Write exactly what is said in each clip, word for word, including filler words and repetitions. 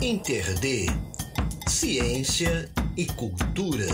Interd, ciência e cultura.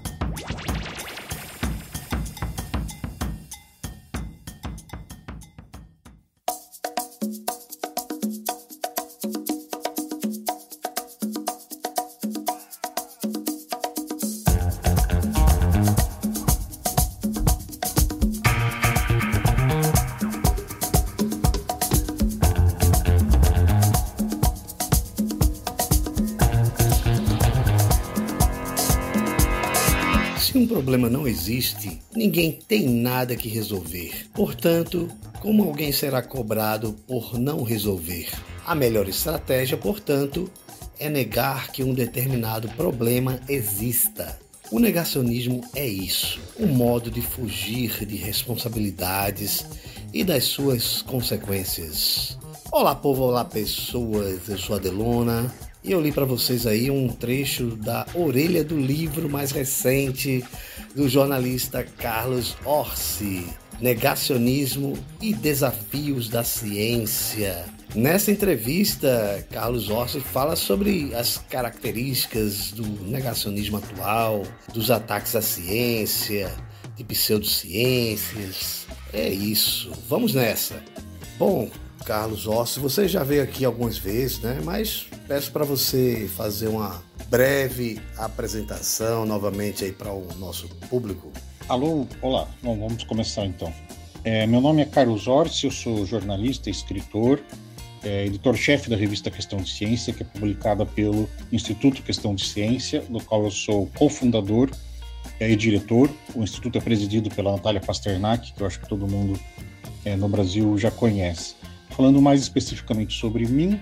Se um problema não existe, ninguém tem nada que resolver. Portanto, como alguém será cobrado por não resolver? A melhor estratégia, portanto, é negar que um determinado problema exista. O negacionismo é isso, um modo de fugir de responsabilidades e das suas consequências. Olá, povo, olá, pessoas, eu sou a Delona. E eu li para vocês aí um trecho da orelha do livro mais recente do jornalista Carlos Orsi, Negacionismo e Desafios da Ciência. Nessa entrevista, Carlos Orsi fala sobre as características do negacionismo atual, dos ataques à ciência, de pseudociências. É isso, vamos nessa. Bom, Carlos Orsi, você já veio aqui algumas vezes, né? Mas peço para você fazer uma breve apresentação novamente aí para o nosso público. Alô, olá. Bom, vamos começar então. É, meu nome é Carlos Orsi, eu sou jornalista, escritor, é, editor-chefe da revista Questão de Ciência, que é publicada pelo Instituto Questão de Ciência, do qual eu sou cofundador é, e diretor. O instituto é presidido pela Natália Pasternak, que eu acho que todo mundo é, no Brasil já conhece. Falando mais especificamente sobre mim,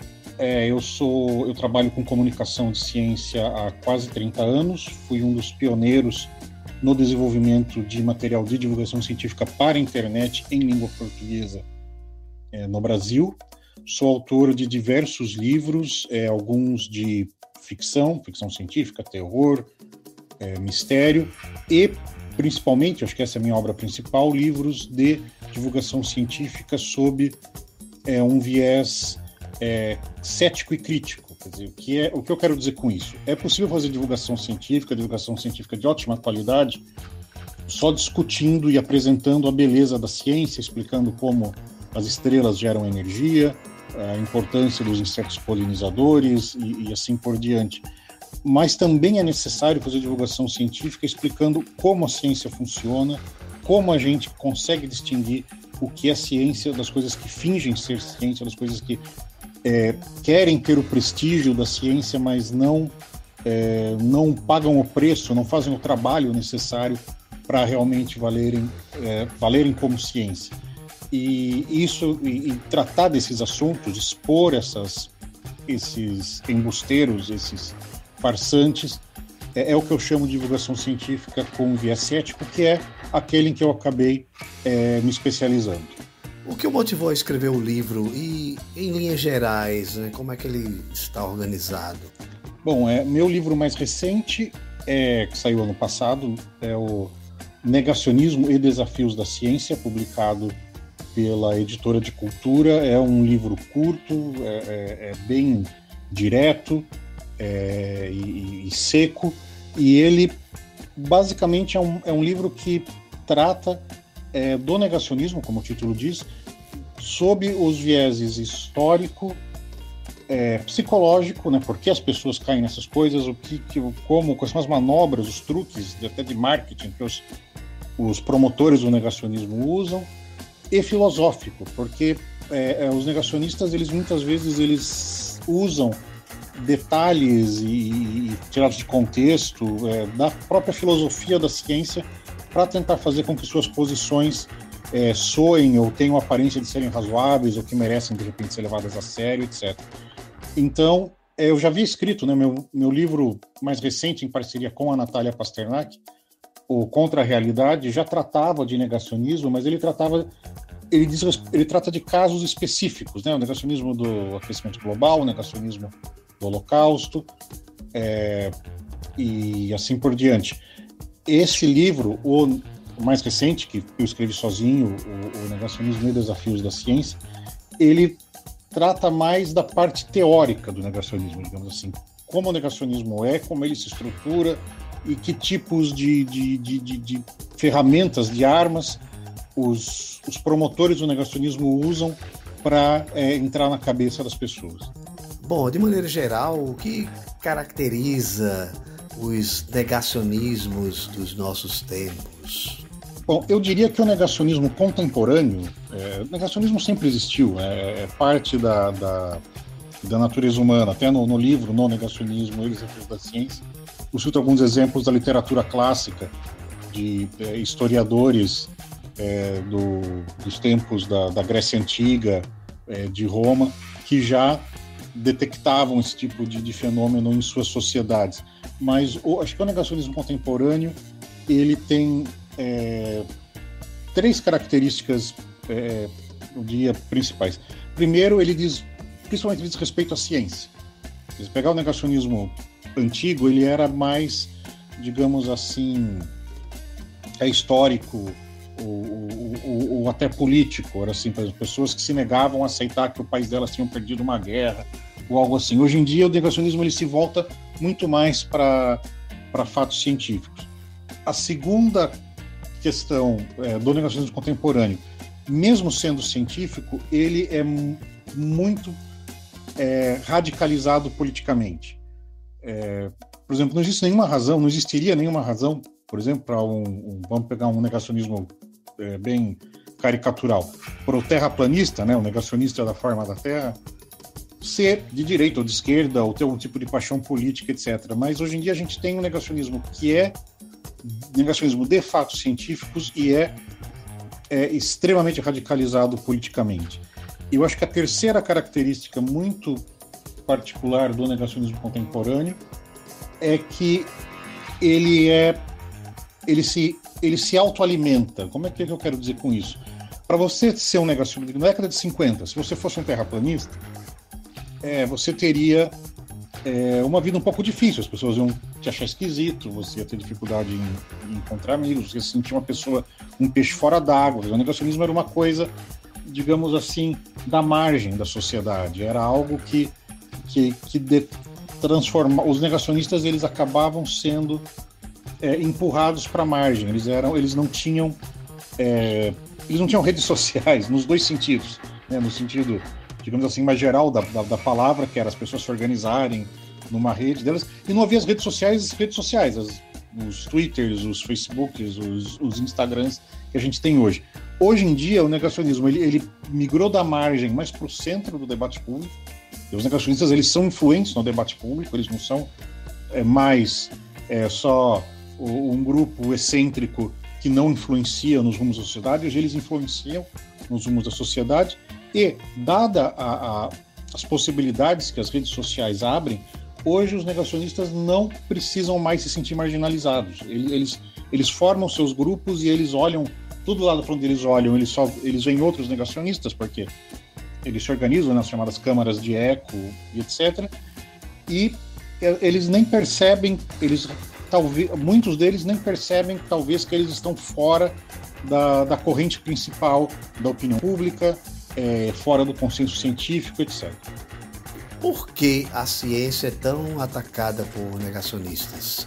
é, eu, sou, eu trabalho com comunicação de ciência há quase trinta anos, fui um dos pioneiros no desenvolvimento de material de divulgação científica para a internet em língua portuguesa é, no Brasil. Sou autor de diversos livros, é, alguns de ficção, ficção científica, terror, é, mistério e, principalmente, acho que essa é a minha obra principal, livros de divulgação científica sob é, um viés é, cético e crítico. Quer dizer, o que, é, o que eu quero dizer com isso? É possível fazer divulgação científica, divulgação científica de ótima qualidade, só discutindo e apresentando a beleza da ciência, explicando como as estrelas geram energia, a importância dos insetos polinizadores e, e assim por diante. Mas também é necessário fazer divulgação científica explicando como a ciência funciona, como a gente consegue distinguir o que é ciência das coisas que fingem ser ciência, das coisas que é, querem ter o prestígio da ciência, mas não, é, não pagam o preço, não fazem o trabalho necessário para realmente valerem, é, valerem como ciência. E isso, e, e tratar desses assuntos, expor essas, esses embusteiros, esses farsantes, é, é o que eu chamo de divulgação científica com viés cético, que é aquele em que eu acabei é, me especializando. O que o motivou a escrever o livro e, em linhas gerais, né, como é que ele está organizado? Bom, é, meu livro mais recente, é, que saiu ano passado, é o Negacionismo e Desafios da Ciência, publicado pela Editora de Cultura. É um livro curto, é, é, é bem direto é, e, e seco, e ele basicamente é um, é um livro que trata é, do negacionismo, como o título diz, sob os vieses histórico, é, psicológico, né, por que as pessoas caem nessas coisas, o que, que, como, quais são as manobras, os truques, até de marketing que os, os promotores do negacionismo usam, e filosófico, porque é, os negacionistas, eles muitas vezes eles usam detalhes e, e tirados de contexto é, da própria filosofia da ciência para tentar fazer com que suas posições é, soem ou tenham a aparência de serem razoáveis ou que merecem de repente ser levadas a sério, etcétera. Então, é, eu já havia escrito, né, meu, meu livro mais recente, em parceria com a Natália Pasternak, o Contra a Realidade, já tratava de negacionismo, mas ele tratava ele, diz, ele trata de casos específicos, né, o negacionismo do aquecimento global, o negacionismo do Holocausto, é, e assim por diante. Esse livro, o mais recente, que eu escrevi sozinho, o, o Negacionismo e Desafios da Ciência, ele trata mais da parte teórica do negacionismo, digamos assim. Como o negacionismo é, como ele se estrutura e que tipos de, de, de, de, de ferramentas, de armas, os, os promotores do negacionismo usam para é, entrar na cabeça das pessoas. Bom, de maneira geral, o que caracteriza os negacionismos dos nossos tempos? Bom, eu diria que o negacionismo contemporâneo, é, o negacionismo sempre existiu, é, é parte da, da, da natureza humana, até no, no livro, No Negacionismo, Eles Desafios da Ciência, eu cito alguns exemplos da literatura clássica, de é, historiadores é, do, dos tempos da, da Grécia Antiga, é, de Roma, que já detectavam esse tipo de, de fenômeno em suas sociedades. Mas o, acho que o negacionismo contemporâneo ele tem é, três características, é, eu diria, principais. Primeiro, ele diz, principalmente diz respeito à ciência. Se pegar o negacionismo antigo, ele era mais, digamos assim, é histórico ou, ou, ou até político. Era assim, pessoas que se negavam a aceitar que o país delas tinham perdido uma guerra ou algo assim. Hoje em dia, o negacionismo ele se volta muito mais para para fatos científicos. A segunda questão é, do negacionismo contemporâneo, mesmo sendo científico, ele é m- muito é, radicalizado politicamente. É, por exemplo, não existe nenhuma razão, não existiria nenhuma razão, por exemplo, para um, um, vamos pegar um negacionismo é, bem caricatural, para o terraplanista, né, o negacionista da forma da Terra, ser de direita ou de esquerda, ou ter um tipo de paixão política, etcétera. Mas hoje em dia a gente tem um negacionismo que é negacionismo de fatos científicos e é, é extremamente radicalizado politicamente. E eu acho que a terceira característica muito particular do negacionismo contemporâneo é que ele é ele se ele se autoalimenta. Como é que eu quero dizer com isso? Para você ser um negacionista, na década de cinquenta, se você fosse um terraplanista, é, você teria é, uma vida um pouco difícil, as pessoas iam te achar esquisito, você ia ter dificuldade em, em encontrar amigos, você ia se sentir uma pessoa, um peixe fora d'água. O negacionismo era uma coisa, digamos assim, da margem da sociedade, era algo que, que, que de, transforma, os negacionistas eles acabavam sendo é, empurrados para a margem, eles, eram, eles não tinham é, eles não tinham redes sociais, nos dois sentidos, né, no sentido, digamos assim, mais geral da, da, da palavra, que era as pessoas se organizarem numa rede delas, e não havia as redes sociais, as redes sociais, as, os Twitters, os Facebooks, os, os Instagrams que a gente tem hoje. Hoje em dia, o negacionismo, ele, ele migrou da margem mais para o centro do debate público, e os negacionistas, eles são influentes no debate público, eles não são é, mais é, só um grupo excêntrico que não influencia nos rumos da sociedade, hoje eles influenciam nos rumos da sociedade, e, dada a, a, as possibilidades que as redes sociais abrem, hoje os negacionistas não precisam mais se sentir marginalizados. Eles, eles formam seus grupos e eles olham, todo lado para onde eles olham, eles, só, eles veem outros negacionistas, porque eles se organizam nas chamadas câmaras de eco e etcétera. E eles nem percebem, eles, talvez, muitos deles nem percebem, talvez, que eles estão fora da, da corrente principal da opinião pública, É, fora do consenso científico, etcétera. Por que a ciência é tão atacada por negacionistas?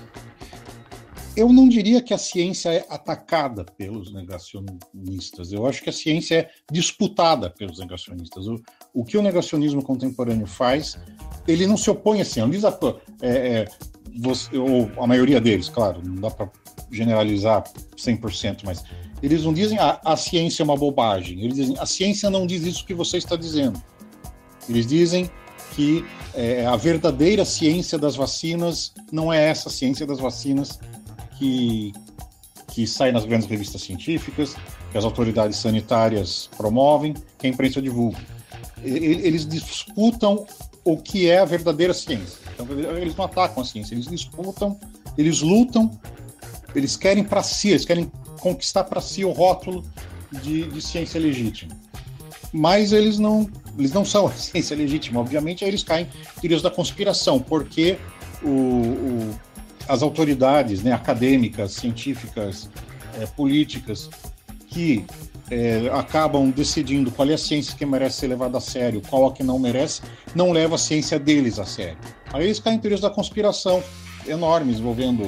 Eu não diria que a ciência é atacada pelos negacionistas. Eu acho que a ciência é disputada pelos negacionistas. O, o que o negacionismo contemporâneo faz, ele não se opõe assim. Não diz a, é, é, você, ou a maioria deles, claro, não dá para generalizar cem por cento, mas eles não dizem ah, a ciência é uma bobagem. Eles dizem a ciência não diz isso que você está dizendo. Eles dizem que é, a verdadeira ciência das vacinas não é essa ciência das vacinas que, que sai nas grandes revistas científicas, que as autoridades sanitárias promovem, que a imprensa divulga. Eles disputam o que é a verdadeira ciência. Então, eles não atacam a ciência, eles disputam, eles lutam, eles querem para si, eles querem conquistar para si o rótulo de, de ciência legítima. Mas eles não, eles não são a ciência legítima. Obviamente, aí eles caem em teorias da conspiração, porque o, o, as autoridades, né, acadêmicas, científicas, é, políticas, que é, acabam decidindo qual é a ciência que merece ser levada a sério, qual a que não merece, não leva a ciência deles a sério. Aí eles caem em teorias da conspiração enormes, envolvendo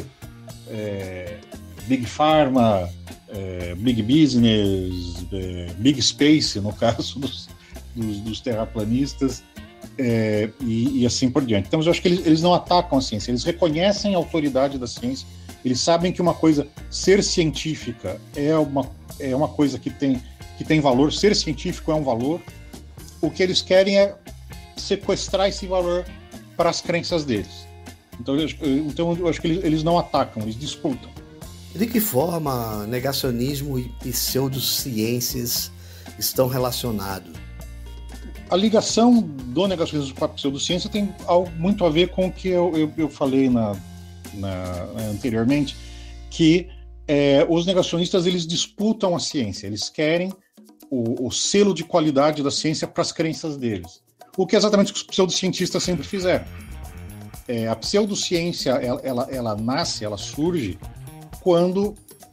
é, Big Pharma, é, Big Business, é, Big Space, no caso dos, dos, dos terraplanistas, é, e, e assim por diante. Então, eu acho que eles, eles não atacam a ciência, eles reconhecem a autoridade da ciência, eles sabem que uma coisa, ser científica, é uma, é uma coisa que tem, que tem valor, ser científico é um valor. O que eles querem é sequestrar esse valor para as crenças deles. Então, eu, então, eu acho que eles, eles não atacam, eles disputam. De que forma negacionismo e pseudociências estão relacionados? A ligação do negacionismo com a pseudociência tem algo muito a ver com o que eu, eu, eu falei na, na, anteriormente, que é, os negacionistas eles disputam a ciência, eles querem o, o selo de qualidade da ciência para as crenças deles. O que é exatamente o que os pseudocientistas sempre fizeram. É, a pseudociência, ela, ela, ela nasce, ela surge quando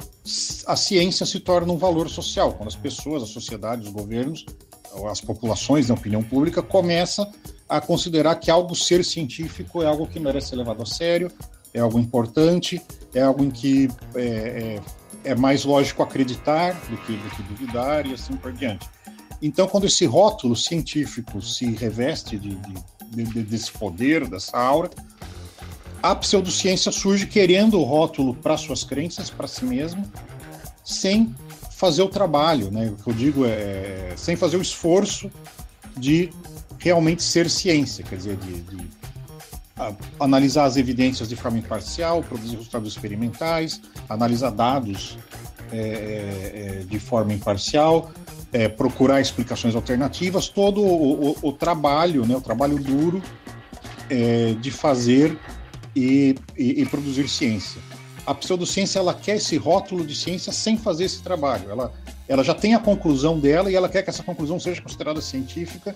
a ciência se torna um valor social, quando as pessoas, a sociedade, os governos, as populações, a opinião pública, começa a considerar que algo ser científico é algo que merece ser levado a sério, é algo importante, é algo em que é, é, é mais lógico acreditar do que, do que duvidar e assim por diante. Então, quando esse rótulo científico se reveste de, de, de, desse poder, dessa aura, a pseudociência surge querendo o rótulo para suas crenças, para si mesmo, sem fazer o trabalho, né? O que eu digo é sem fazer o esforço de realmente ser ciência, quer dizer, de, de a, analisar as evidências de forma imparcial, produzir resultados experimentais, analisar dados é, é, de forma imparcial, é, procurar explicações alternativas, todo o, o, o trabalho, né? O trabalho duro é, de fazer e, e, e produzir ciência. A pseudociência, ela quer esse rótulo de ciência sem fazer esse trabalho. Ela, ela já tem a conclusão dela e ela quer que essa conclusão seja considerada científica.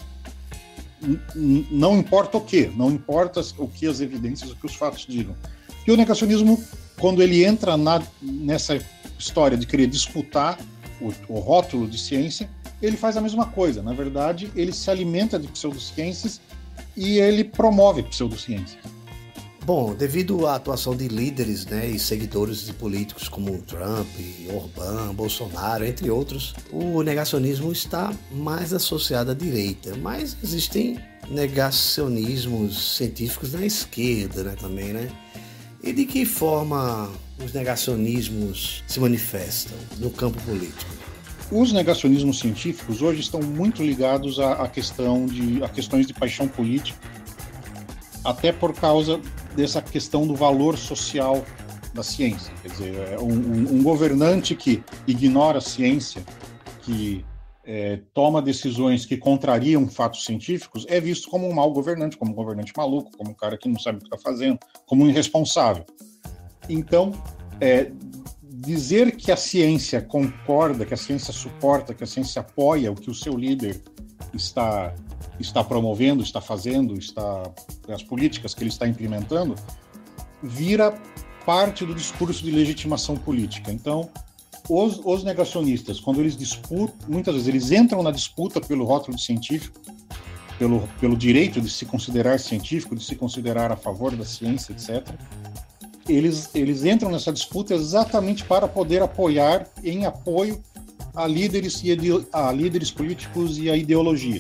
N- não importa o quê, não importa o que as evidências, o que os fatos digam. E o negacionismo, quando ele entra na, nessa história de querer disputar o, o rótulo de ciência, ele faz a mesma coisa. Na verdade, ele se alimenta de pseudociências e ele promove pseudociências. Bom, devido à atuação de líderes, né, e seguidores de políticos como Trump, Orbán, Bolsonaro, entre outros, o negacionismo está mais associado à direita, mas existem negacionismos científicos na esquerda, né, também, né? E de que forma os negacionismos se manifestam no campo político? Os negacionismos científicos hoje estão muito ligados à, à questão de, a questões de paixão política, até por causa dessa questão do valor social da ciência. Quer dizer, um, um, um governante que ignora a ciência, que é, toma decisões que contrariam fatos científicos, é visto como um mau governante, como um governante maluco, como um cara que não sabe o que está fazendo, como um irresponsável. Então, é, dizer que a ciência concorda, que a ciência suporta, que a ciência apoia o que o seu líder está está promovendo, está fazendo, está as políticas que ele está implementando, vira parte do discurso de legitimação política. Então, os, os negacionistas, quando eles disputam, muitas vezes eles entram na disputa pelo rótulo de científico, pelo, pelo direito de se considerar científico, de se considerar a favor da ciência, etcétera. Eles, eles entram nessa disputa exatamente para poder apoiar, em apoio a líderes, e a líderes políticos e a ideologias.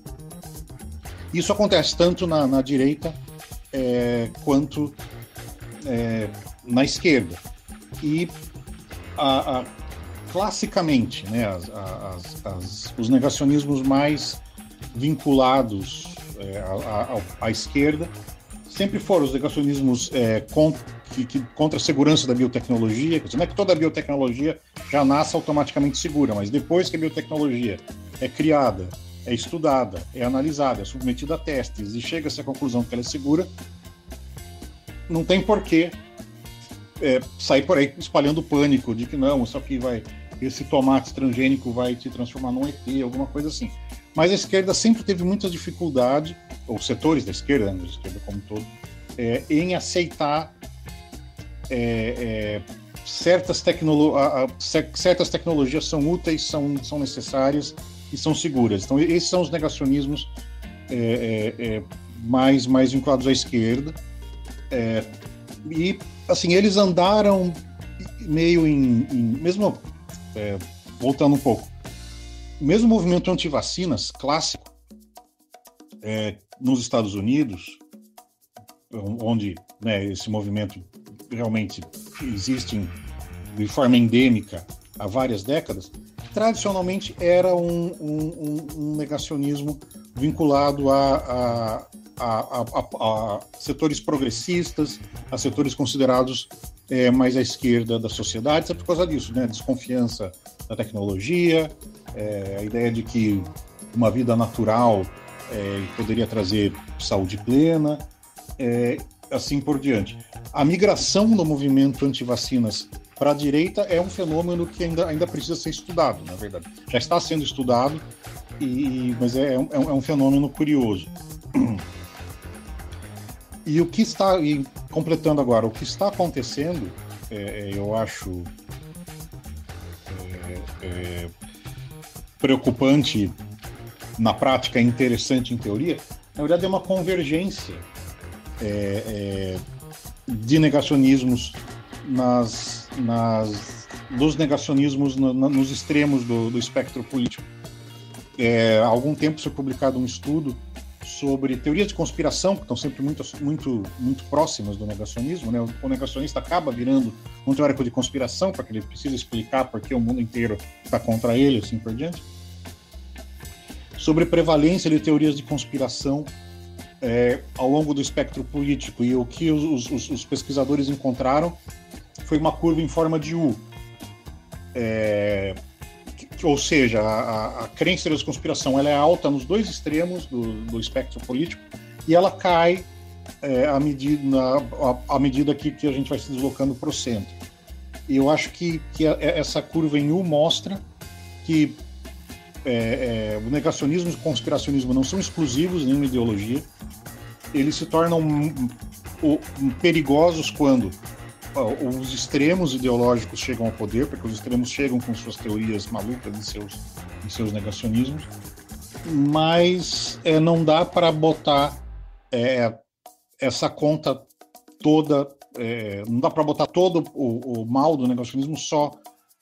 Isso acontece tanto na, na direita é, quanto é, na esquerda. E, a, a, classicamente, né, as, as, as, os negacionismos mais vinculados é, à, à, à esquerda sempre foram os negacionismos é, contra, que, que, contra a segurança da biotecnologia. Não é que toda a biotecnologia já nasce automaticamente segura, mas depois que a biotecnologia é criada, é estudada, é analisada, é submetida a testes e chega-se à conclusão que ela é segura, não tem porquê é, sair por aí espalhando pânico de que não, isso aqui vai, esse tomate transgênico vai te transformar num E T, alguma coisa assim. Mas a esquerda sempre teve muita dificuldade, ou setores da esquerda, né, da esquerda como um todo, é, em aceitar é, é, certas, tecnolo a, a, certas tecnologias são úteis, são, são necessárias e são seguras. Então, esses são os negacionismos é, é, é, mais, mais vinculados à esquerda. É, e, assim, eles andaram meio em... em mesmo é, voltando um pouco, mesmo o movimento anti-vacinas clássico, é, nos Estados Unidos, onde, né, esse movimento realmente existe de forma endêmica há várias décadas, tradicionalmente era um, um, um negacionismo vinculado a, a, a, a, a setores progressistas, a setores considerados é, mais à esquerda da sociedade, é por causa disso, né? Desconfiança da tecnologia, é, a ideia de que uma vida natural é, poderia trazer saúde plena, é, assim por diante. A migração do movimento anti-vacinas para a direita é um fenômeno que ainda, ainda precisa ser estudado, na verdade. Já está sendo estudado, e, mas é, é, um, é um fenômeno curioso. E o que está, e completando agora, o que está acontecendo, é, eu acho é, é, preocupante na prática e interessante em teoria, na verdade é uma convergência é, é, de negacionismos nas, nas, dos negacionismos no, no, nos extremos do, do espectro político. É, há algum tempo foi publicado um estudo sobre teorias de conspiração, que estão sempre muito, muito, muito próximas do negacionismo, né? O negacionista acaba virando um teórico de conspiração, porque ele precisa explicar por que o mundo inteiro está contra ele, assim por diante. Sobre prevalência de teorias de conspiração é, ao longo do espectro político, e o que os, os, os pesquisadores encontraram foi uma curva em forma de U. É, que, ou seja, a, a crença da conspiração ela é alta nos dois extremos do, do espectro político, e ela cai é, à medida, à, à medida que, que a gente vai se deslocando para o centro. E eu acho que, que a, essa curva em U mostra que É, é, o negacionismo e o conspiracionismo não são exclusivos em nenhuma ideologia. Eles se tornam um, um, perigosos quando ó, os extremos ideológicos chegam ao poder, porque os extremos chegam com suas teorias malucas e seus, e seus negacionismos, mas é, não dá para botar é, essa conta toda, é, não dá para botar todo o, o mal do negacionismo só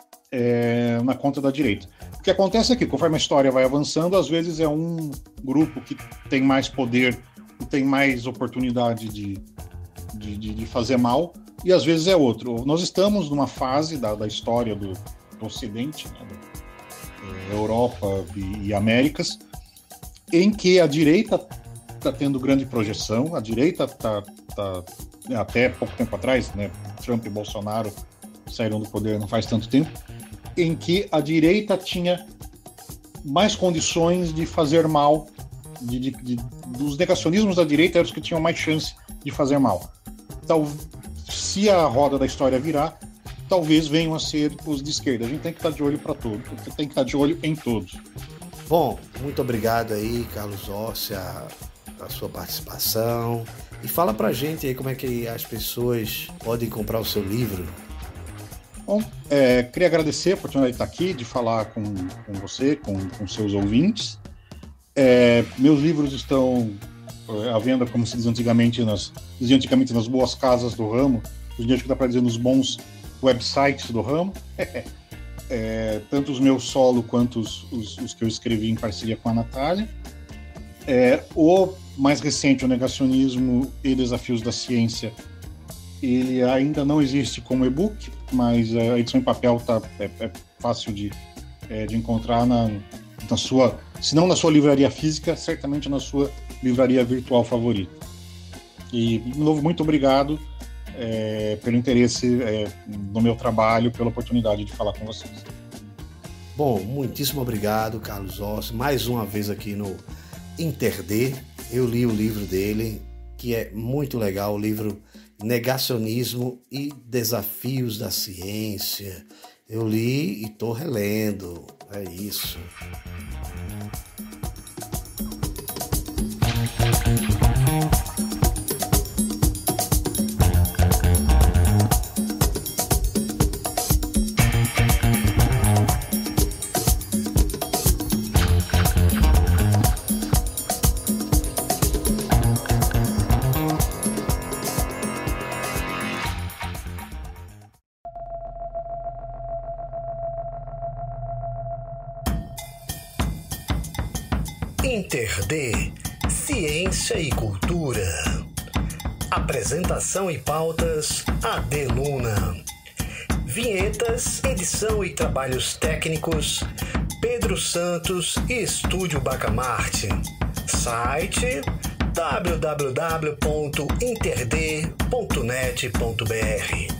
é, na conta da direita. O que acontece é que, conforme a história vai avançando, às vezes é um grupo que tem mais poder, que tem mais oportunidade de, de, de, de fazer mal, e às vezes é outro. Nós estamos numa fase da, da história do, do Ocidente, né, da Europa e, e Américas, em que a direita está tendo grande projeção, a direita está, tá, até pouco tempo atrás, né, Trump e Bolsonaro saíram do poder não faz tanto tempo, em que a direita tinha mais condições de fazer mal, de, de, de, dos negacionismos da direita eram os que tinham mais chance de fazer mal. Então, se a roda da história virar, talvez venham a ser os de esquerda. A gente tem que estar de olho para todos, tem que estar de olho em todos. Bom, muito obrigado aí, Carlos Orsi, a, a sua participação. E fala pra gente aí como é que as pessoas podem comprar o seu livro. Bom, é, queria agradecer a oportunidade de estar aqui, de falar com, com você, com, com seus ouvintes. É, meus livros estão à venda, como se diz antigamente, nas, dizia antigamente nas boas casas do ramo, hoje em dia acho que dá para dizer nos bons websites do ramo. É, tanto os meus solo quanto os, os, os que eu escrevi em parceria com a Natália. É, o mais recente, O Negacionismo e Desafios da Ciência, ele ainda não existe como e-book, mas a edição em papel tá, é, é fácil de, é, de encontrar na, na sua, se não na sua livraria física, certamente na sua livraria virtual favorita. E, de novo, muito obrigado é, pelo interesse é, no meu trabalho, pela oportunidade de falar com vocês. Bom, muitíssimo obrigado, Carlos Orsi, mais uma vez aqui no Interdê. Eu li o livro dele, que é muito legal, o livro Negacionismo e Desafios da Ciência. Eu li e estou relendo, é isso. InterD, Ciência e Cultura. Apresentação e pautas, A D Luna. Vinhetas, edição e trabalhos técnicos, Pedro Santos e Estúdio Bacamarte. Site w w w ponto interd ponto net ponto b r.